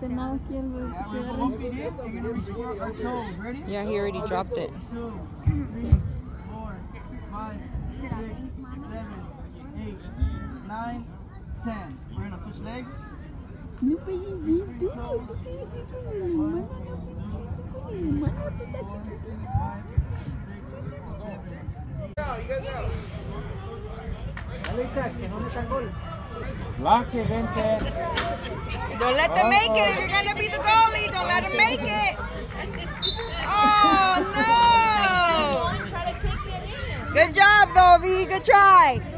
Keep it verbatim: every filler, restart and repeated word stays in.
tenado aquí el Yeah, he already dropped it. Two, three, four, five, six, seven, eight, nine, ten. We're gonna switch legs. No, payasito. ¿Tú qué dices con mi hermana? No, payasito con mi hermana. ¿Tú estás Lucky, Vincent. Don't let them make it if you're going to be the goalie. Don't let them make it. Oh, no. Good job, though, V. Good try.